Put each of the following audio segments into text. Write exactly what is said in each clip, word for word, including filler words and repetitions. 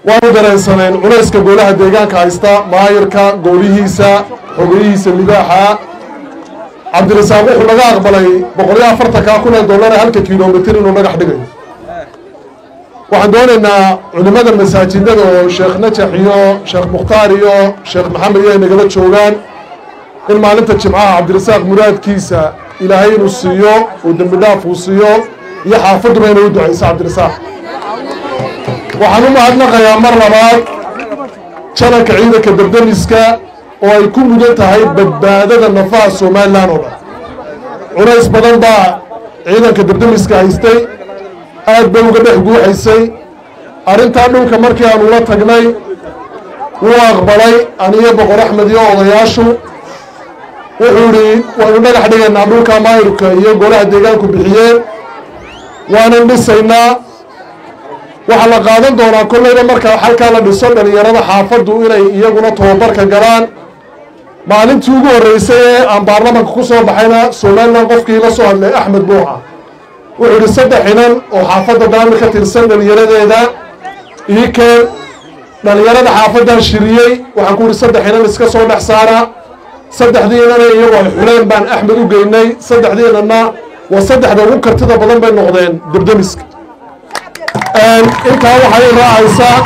waanu dareensaneen culayska golaha deegaanka haysta maayirka goolihiisa xogeyihiisa libaaxa cabdirasaaq wuxuu naga aqbalay boqol iyo afartanka kun ee dollar halka kiiloomitir inuu dhagax dhigayo waxaan doonaynaa culimada masaajidada oo sheekh najax iyo sheekh mukhtaar iyo sheekh maxamed iyo ay nagala joogaan in maalinta jimcaha cabdirasaaq muraadkiisa ilaahay inuu siiyo oo dembi dhaaf uu siiyo iyo xaafaduba inay u ducayso cabdirasaaq waxaan u mahadnaqayaa mar labaad jananka ciidanka debdemiska oo ay ku mudan tahay badbaadada nafaha somalilan oo dhan culays badan baa ciidanka debdemiska haystay aad bay uga dhex guuxaysay arrintaa dhulka markii aanu la tagnay wuu aqbalay aniyo boqor axmed iyo odayaashu wuxuu idhi waynu dhagax dhigaynaa dhulka maayirka iyo golaha deegaanku bixiyeen waanan dhisaynaa waxaa la qaadan doonaa kollayba markaa halkaa la dhiso dhalinyarada xaafaddu inay iyaguna tababarka galaan maalintii ugu horreysay ee aan baarlamanka ku soo baxayna somalilan qofkii la soo hadlay axmed buuxa wuxuu idhi saddex inan oo xaafadda daami ka tirsan dhalinyaradeeda ii keen dhalinyarada xaafaddan shiriyey waxaan ku idhi saddex inan iska soo dhex saara saddexdii inana iyagu ay xuleen baan axmed u geynay saddexdii inanna waa saddexda ugu kartida badan bay noqdeen debdemiska intaa waxay raacaysaa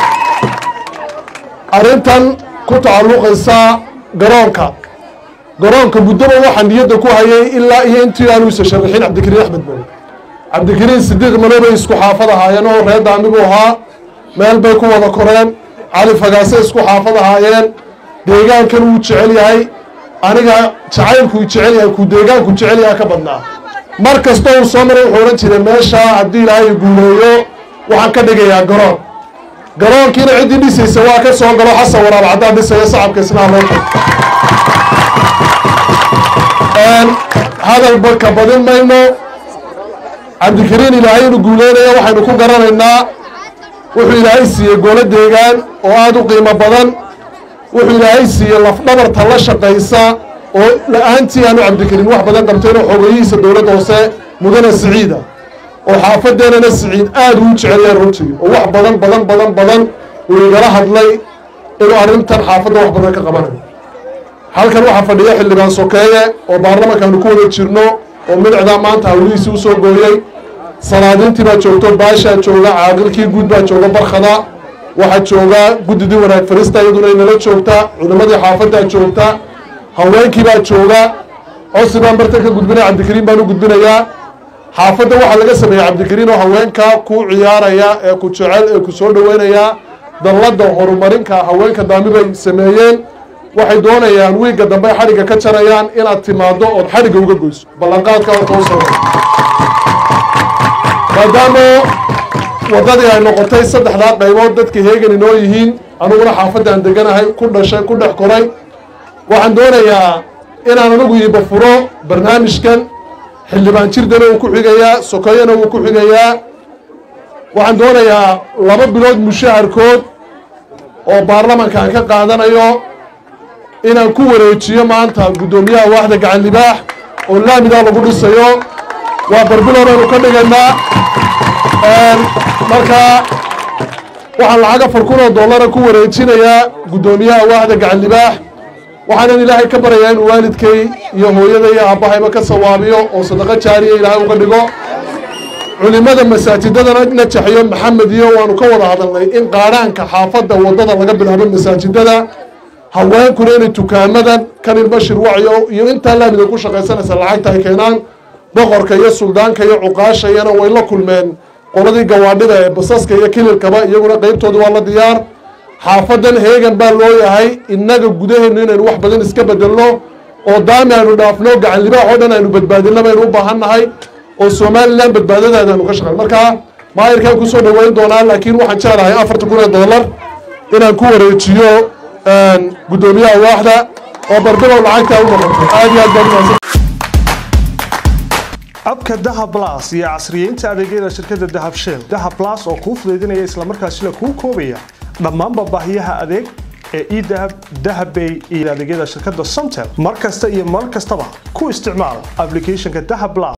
arrintan ku tacalluqaysaa garoonka garoonka muddoba waxaa niyadda ku hayay ilaa iyo intii aanu isa sharaxin cabdikariin axmed bale cabdikariin sidiiq male bay isku xaafad ahaayeen oo reer daami buu ahaa meel bay ku wada koreen cali fagaase isku xaafad ahaayeen deegaankan wuu jecel yahay aniga jacaylkuu jecel yahay kuu deegaanku jecel yahay ka badnaa mar kasta uu soo maray wuxuu odhan jiray meeshaa haddii ilaahay guuleeyo waxaan ka dhigayaa garoon garoonkiina ciddii dhisaysa waa ka soo galo xasan waraab caddaan dhisaya sacabka isnaa loo tago hadalba ka badin mayno cabdikariin ilaahay inuu guuleynayo waxaynu ku garanaynaa wuxuu ilaahay siiyey golo deegaan oo aada u qiimo badan wuxuu ilaahay siiyey lafdhabarta la shaqaysa oo la-aantii aanu cabdikariin wax badan qabteen oo xogeyihiisa dowladda hoose mudane siciida oo xaafadeenana siciid aada uu jecelyahay runtii oo wax badan badan badan badan uu igala hadlay inuu arrintan xaafadda wax badan ka qabanayo halkan waxaa fadhiya xildhibaan sokeeye oo baarlamankaanu ku wada jirno oo midacdaa maanta hawlihiisii usoo gooyey salaadiintii baa joogto baashaa jooga caaqilkii guud baa jooga barkhada waxaa jooga guddidii wanaag farista iyaduna inala joogta culimadii xaafaddaa joogta haweenkii baa jooga cosi baan bartan ka gudbinaya cabdikariin baan u gudbinayaa xaafadda waxaa laga sameeyey cabdikariin oo haweenkaa ku ciyaaraya ee ku jecel ee ku soo dhoweynaya dalladda horumarinka haweenka daami bay sameeyeen waxay doonayaan wiigga dambe xadhigga ka jarayaan inaad timaaddo ood xadhigga uga goyso ballanqaadka oo koo samey maadaama waddadii ay noqotay saddexdaa qaybood dadka heegan inoo yihiin aniguna xaafaddan deganahay ku dhashay ku dhex koray waxaan doonayaa inaan anigu iiba furo barnaamijkan xildhibaan jirdana uu ku xigayaa sokoyana wuu ku xigayaa waxaan doonayaa laba bilood mushaharkood oo baarlamanka aan ka qaadanayo inaan ku wareejiyo maanta guddoomiyaha waaxda gacan libaax oo laamidaa lagu dhisayo waa barbilood aynu ka dhigaynaa markaa waxaan lacag afar kun oo dollara ku wareejinayaa guddoomiyaha waaxda gacan libaax waxaanan ilaahay ka barayaa inuu waalidkay iyo hooyada iyo aabbahayba ka sawaabiyo oo sadaqo jaariya ilaahay uga dhigo culimada masaajidadana najaxiyo maxamed iyo waanu ka wada hadalnay in qaadhaanka xaafadda waddada laga bilaabo masaajidada haweenkuna inay dukaamadan kan ilbashir wacyo iyo intaa laamida ku shaqaysanaysa lacagta ay keenaan boqorka iyo suldaanka iyo cuqaashayana way la kulmeen qoladii gawaadhida ee basaska iyo kililkaba iyaguna qaybtooda waa la diyaar xaafaddan heegan baa loo yahay innaga gudaheennu inaynu wax badan iska bedelno oo daami aynu dhaafno gacan libaax oo dhan aynu badbaadinno baynu u baahan nahay oo somalilan badbaadadaada aynu ka shaqayn markaa maayirkaan kusoo dhoweyn doonaa laakiin waxaan jeclahay afartan kun ee dollar inaan ku wareejiyo guddoomiyaha waaxda oo barbilow lacagtaa u noqoto aad iyo aad baan abka dahab plus iyo casriyeynta adeegyada shirkadda dahab shell dahab plus oo kuu fududeynaya islamarkaasina kuu koobaya dhammaan baahiyaha adeeg ee e-dahab dahabbay iyo adeegyada shirkadda Somtel mar kasta iyo mar kastaba ku isticmaal applicationka dahab plus